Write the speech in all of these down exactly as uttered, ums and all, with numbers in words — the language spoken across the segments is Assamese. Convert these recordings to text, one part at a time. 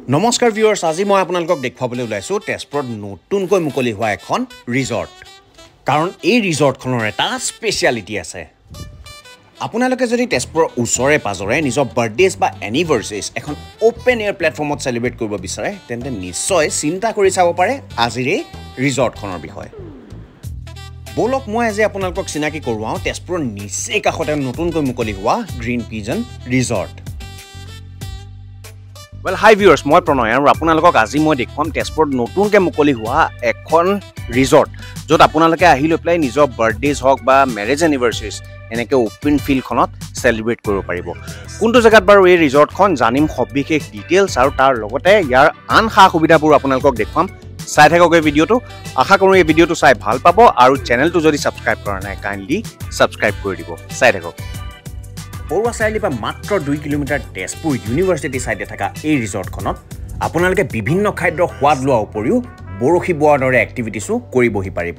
নমস্কাৰ ভিউয়াৰ্স, আজি মই আপোনালোকক দেখুৱাবলৈ ওলাইছো তেজপুৰত নতুনকৈ মুকলি হোৱা এখন ৰিজৰ্ট। কাৰণ এই ৰিজৰ্টখনৰ এটা স্পেশালিটি আছে। আপোনালোকে যদি তেজপুৰৰ ওচৰে পাজৰে নিজৰ বাৰ্থডেজ বা এনিভাৰ্সাৰীজ এখন ওপেন এয়াৰ প্লেটফৰ্মত সেলিব্ৰেট কৰিব বিচাৰে তেন্তে নিশ্চয় চিন্তা কৰি চাব পাৰে আজিৰ এই ৰিজৰ্টখনৰ বিষয়ে। বলক মই আজি আপোনালোকক চিনাকি কৰোৱাও তেজপুৰৰ নিচেই কাষতে নতুনকৈ মুকলি হোৱা green pigeon resort. Well, hi viewers, মই প্ৰণয় আৰু আপোনালোকক আজি মই দেখুৱাম তেজপুৰত নতুনকৈ মুকলি হোৱা এখন ৰিজৰ্ট য'ত আপোনালোকে আহি লৈ পেলাই নিজৰ বাৰ্থডেজ হওক বা মেৰেজ এনিভাৰ্সাৰীজ এনেকৈ ওপেন ফিল্ডখনত সেলিব্ৰেট কৰিব পাৰিব। কোনটো জেগাত বাৰু এই ৰিজৰ্টখন জানিম সবিশেষ ডিটেইলছ আৰু তাৰ লগতে ইয়াৰ আন সা সুবিধাবোৰ আপোনালোকক দেখুৱাম। চাই থাকক এই ভিডিঅ'টো। আশা কৰোঁ এই ভিডিঅ'টো চাই ভাল পাব আৰু চেনেলটো যদি ছাবস্ক্ৰাইব কৰা নাই কাইণ্ডলি ছাবস্ক্ৰাইব কৰি দিব। চাই থাকক। পৰুৱা চাৰিআলিৰ পৰা মাত্ৰ দুই কিলোমিটাৰ তেজপুৰ ইউনিভাৰ্চিটি চাইডে থকা এই ৰিজৰ্টখনত আপোনালোকে বিভিন্ন খাদ্যৰ সোৱাদ লোৱাৰ উপৰিও বৰশী বোৱাৰ দৰে এক্টিভিটিছো কৰিবহি পাৰিব।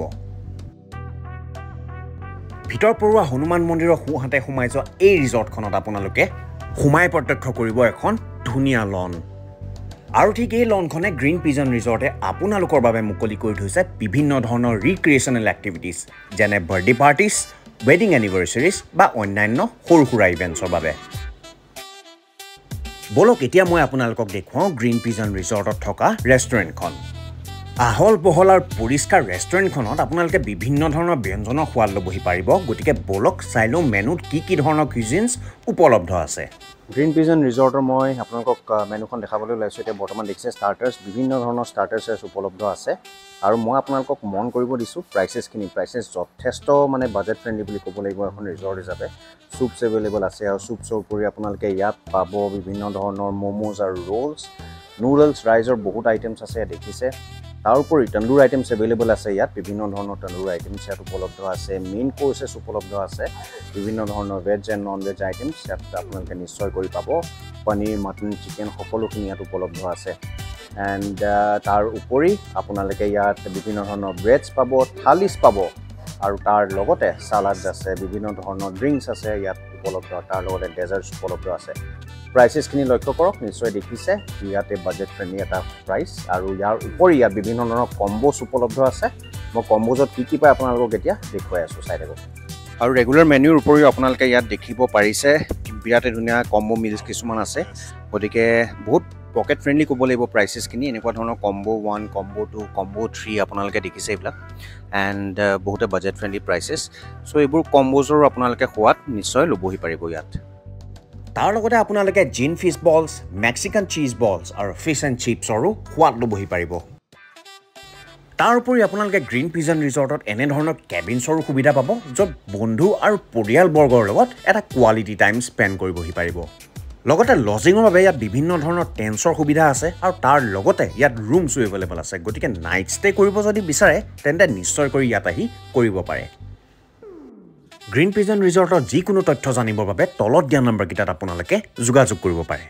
ভিতৰ পৰুৱা হনুমান মন্দিৰৰ সোঁহাতে সোমাই যোৱা এই ৰিজৰ্টখনত আপোনালোকে সোমাই প্ৰত্যক্ষ কৰিব এখন ধুনীয়া লন। আৰু ঠিক এই লনখনে গ্ৰীণ পিজন ৰিজৰ্টে আপোনালোকৰ বাবে মুকলি কৰি থৈছে বিভিন্ন ধৰণৰ ৰিক্ৰিয়েশ্যনেল এক্টিভিটিজ যেনে বাৰ্থডে পাৰ্টিজ, ৱেডিং এনিভাৰ্সাৰীজ বা অন্যান্য সৰু সুৰা ইভেণ্টছৰ বাবে। বলক এতিয়া মই আপোনালোকক দেখুৱাওঁ গ্ৰীণ পিজন ৰিজৰ্টত থকা ৰেষ্টুৰেণ্টখন। আহল বহল আৰু পৰিষ্কাৰ ৰেষ্টুৰেণ্টখনত আপোনালোকে বিভিন্ন ধৰণৰ ব্যঞ্জনৰ সোৱাদ ল'বহি পাৰিব। গতিকে বলক চাই লওঁ মেনুত কি কি ধৰণৰ কুইজিনছ উপলব্ধ আছে। গ্ৰীণ পিজন ৰিজৰ্টৰ মই আপোনালোকক মেনুখন দেখাবলৈ ওলাইছোঁ। এতিয়া বৰ্তমান দেখিছে ষ্টাৰ্টাৰ্ছ, বিভিন্ন ধৰণৰ ষ্টাৰ্টাৰ্ছ উপলব্ধ আছে আৰু মই আপোনালোকক মন কৰিব দিছোঁ প্ৰাইচেছখিনি। প্ৰাইচেছ যথেষ্ট মানে বাজেট ফ্ৰেণ্ডলি বুলি ক'ব লাগিব এখন ৰিজৰ্ট হিচাপে। চুপছ এভেইলেবল আছে আৰু চুপছৰ উপৰি আপোনালোকে ইয়াত পাব বিভিন্ন ধৰণৰ ম'ম'জ আৰু ৰোলছ, নুডলছ, ৰাইজৰ বহুত আইটেমছ আছে দেখিছে। তাৰ উপৰি তন্দুৰ আইটেমছ এভেইলেবল আছে ইয়াত, বিভিন্ন ধৰণৰ তন্দুৰ আইটেমছ ইয়াত উপলব্ধ আছে। মেইন কোৰ্চেছ উপলব্ধ আছে, বিভিন্ন ধৰণৰ veg and non veg items ইয়াত আপোনালোকে নিশ্চয় কৰি পাব। পনীৰ, মাটন, চিকেন সকলোখিনি ইয়াত উপলব্ধ আছে। এণ্ড তাৰ উপৰি আপোনালোকে ইয়াত বিভিন্ন ধৰণৰ ব্ৰেডছ পাব, থালিছ পাব আৰু তাৰ লগতে চালাডছ আছে, বিভিন্ন ধৰণৰ ড্ৰিংকছ আছে ইয়াত উপলব্ধ, তাৰ লগতে ডেজাৰ্টছ উপলব্ধ আছে। প্ৰাইচেছখিনি লক্ষ্য কৰক, নিশ্চয় দেখিছে ইয়াতে বাজেট ফ্ৰেণ্ডলি এটা প্ৰাইচ আৰু ইয়াৰ উপৰি ইয়াত বিভিন্ন ধৰণৰ কম্বোজ উপলব্ধ আছে। মই কম্বোজত কি কি পায় আপোনালোকক এতিয়া দেখুৱাই আছোঁ, চাই থাকক। আৰু ৰেগুলাৰ মেনুৰ উপৰিও আপোনালোকে ইয়াত দেখিব পাৰিছে বিৰাটেই ধুনীয়া কম্বো মিলছ কিছুমান আছে। গতিকে বহুত পকেট ফ্ৰেণ্ডলি ক'ব লাগিব প্ৰাইচেছখিনি। এনেকুৱা ধৰণৰ combo one, combo two, combo three আপোনালোকে দেখিছে এইবিলাক। এণ্ড বহুতে বাজেট ফ্ৰেণ্ডলি প্ৰাইচেছ। চ' এইবোৰ কম্বোজৰো আপোনালোকে সোৱাদ নিশ্চয় ল'বহি পাৰিব ইয়াত। তাৰ লগতে আপোনালোকে জিন ফিছ বলছ, মেক্সিকান চিজ বলছ আৰু ফিছ এণ্ড চিপছৰো সোৱাদ ল'বহি পাৰিব। তাৰ উপৰি আপোনালোকে গ্ৰীণ পিজন ৰিজৰ্টত এনেধৰণৰ কেবিনছৰো সুবিধা পাব য'ত বন্ধু আৰু পৰিয়ালবৰ্গৰ লগত এটা কোৱালিটি টাইম স্পেণ্ড কৰিবহি পাৰিব। লগতে লজিঙৰ বাবে ইয়াত বিভিন্ন ধৰণৰ টেন্টছৰ সুবিধা আছে আৰু তাৰ লগতে ইয়াত ৰুমছো এভেইলেবল আছে। গতিকে নাইট ষ্টে কৰিব যদি বিচাৰে তেন্তে নিশ্চয় কৰি ইয়াত আহি কৰিব পাৰে। গ্ৰীণ পিজন ৰিজৰ্টৰ যিকোনো তথ্য জানিবৰ বাবে তলত দিয়া নম্বৰকেইটাত আপোনালোকে যোগাযোগ কৰিব পাৰে।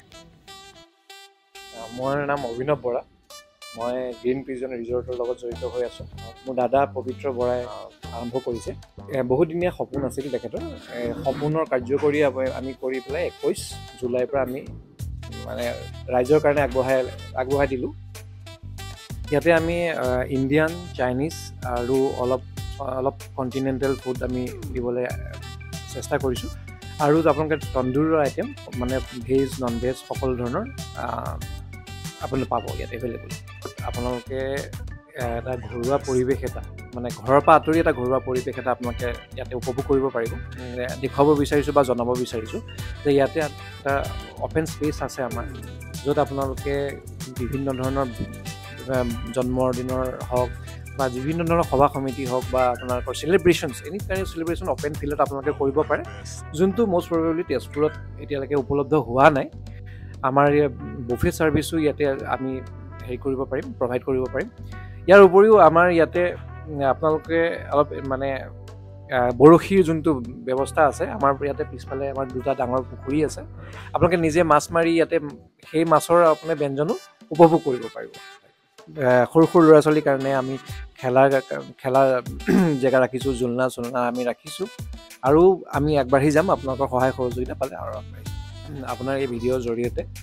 মোৰ নাম অভিনৱ বৰা, মই গ্ৰীণ পিজন ৰিজৰ্টৰ লগত জড়িত হৈ আছোঁ। মোৰ দাদা পবিত্ৰ বৰাই আৰম্ভ কৰিছে। বহুদিনীয়া সপোন আছিল তেখেতৰ, সপোনৰ কাৰ্যকৰী আমি কৰি পেলাই একৈছ জুলাইৰ পৰা আমি মানে ৰাইজৰ কাৰণে আগবঢ়াই আগবঢ়াই দিলোঁ। ইয়াতে আমি ইণ্ডিয়ান, চাইনিজ আৰু অলপ অলপ কণ্টিনেণ্টেল ফুড আমি দিবলৈ চেষ্টা কৰিছোঁ। আৰু আপোনালোকে তন্দুৰৰ আইটেম মানে ভেজ, নন ভেজ সকলো ধৰণৰ আপুনি পাব ইয়াত এভেইলেবল। আপোনালোকে এটা ঘৰুৱা পৰিৱেশ এটা মানে ঘৰৰ পৰা আঁতৰি এটা ঘৰুৱা পৰিৱেশ এটা আপোনালোকে ইয়াতে উপভোগ কৰিব পাৰিব। দেখুৱাব বিচাৰিছোঁ বা জনাব বিচাৰিছোঁ যে ইয়াতে এটা অপেন স্পেচ আছে আমাৰ, য'ত আপোনালোকে বিভিন্ন ধৰণৰ জন্মদিনৰ হওক বা বিভিন্ন ধৰণৰ সভা সমিতি হওক বা আপোনালোকৰ celebrations, any kind of celebration open ফিল্ডত আপোনালোকে কৰিব পাৰে, যোনটো মষ্ট প্ৰবেবলি তেজপুৰত এতিয়ালৈকে উপলব্ধ হোৱা নাই। আমাৰ বুফে ছাৰ্ভিচো ইয়াতে আমি হেৰি কৰিব পাৰিম, প্ৰভাইড কৰিব পাৰিম। ইয়াৰ উপৰিও আমাৰ ইয়াতে আপোনালোকে অলপ মানে বৰশীৰ যোনটো ব্যৱস্থা আছে, আমাৰ ইয়াতে পিছফালে আমাৰ দুটা ডাঙৰ পুখুৰী আছে। আপোনালোকে নিজে মাছ মাৰি ইয়াতে সেই মাছৰ আপোনাৰ ব্যঞ্জনো উপভোগ কৰিব পাৰিব। সৰু সৰু ল'ৰা ছোৱালীৰ কাৰণে আমি খেলাৰ খেলাৰ জেগা ৰাখিছোঁ, জোলনা চোলনা আমি ৰাখিছোঁ আৰু আমি আগবাঢ়ি যাম আপোনালোকৰ সহায় সহযোগিতা পালে আৰু আগবাঢ়ি আপোনাৰ এই ভিডিঅ'ৰ জৰিয়তে।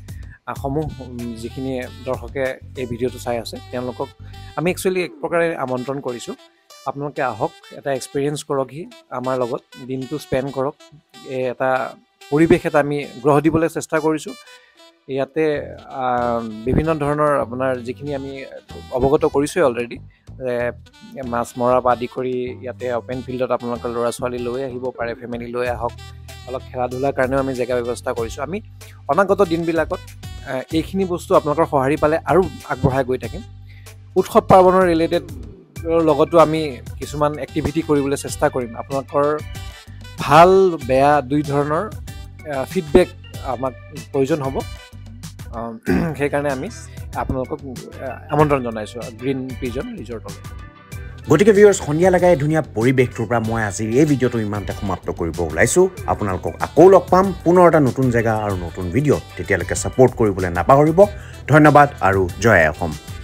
সমূহ যিখিনি দৰ্শকে এই ভিডিঅ'টো চাই আছে তেওঁলোকক আমি একচুৱেলি এক প্ৰকাৰে আমন্ত্ৰণ কৰিছোঁ আপোনালোকে আহক এটা এক্সপিৰিয়েঞ্চ কৰকহি আমাৰ লগত দিনটো স্পেণ্ড কৰক এই এটা পৰিৱেশ এটা আমি গ্ৰহ দিবলৈ চেষ্টা কৰিছোঁ ইয়াতে বিভিন্ন ধৰণৰ আপোনাৰ যিখিনি আমি অৱগত কৰিছোঁৱে অলৰেডি মাছ মৰা পৰা আদি কৰি ইয়াতে অপেন ফিল্ডত আপোনালোকৰ ল'ৰা ছোৱালী লৈ আহিব পাৰে ফেমিলি লৈ আহক অলপ খেলা ধূলাৰ কাৰণেও আমি জেগা ব্যৱস্থা কৰিছোঁ আমি অনাগত দিনবিলাকত এইখিনি বস্তু আপোনালোকৰ সঁহাৰি পালে আৰু আগবঢ়াই গৈ থাকিম উৎসৱ পাৰ্বণৰ ৰিলেটেড লগতো আমি কিছুমান এক্টিভিটি কৰিবলৈ চেষ্টা কৰিম আপোনালোকৰ ভাল বেয়া দুই ধৰণৰ ফিডবেক আমাক প্ৰয়োজন হ'ব সেইকাৰণে আমি আপোনালোকক আমন্ত্ৰণ জনাইছোঁ গ্ৰীণ পিজন ৰিজৰ্টলৈ গতিকে ভিউয়াৰ্স সন্ধিয়া লগাই ধুনীয়া পৰিৱেশটোৰ পৰা মই আজি এই ভিডিঅ'টো ইমানতে সমাপ্ত কৰিব ওলাইছোঁ আপোনালোকক আকৌ লগ পাম পুনৰ এটা নতুন জেগা আৰু নতুন ভিডিঅ' তেতিয়ালৈকে ছাপোৰ্ট কৰিবলৈ নাপাহৰিব ধন্যবাদ আৰু জয় অসম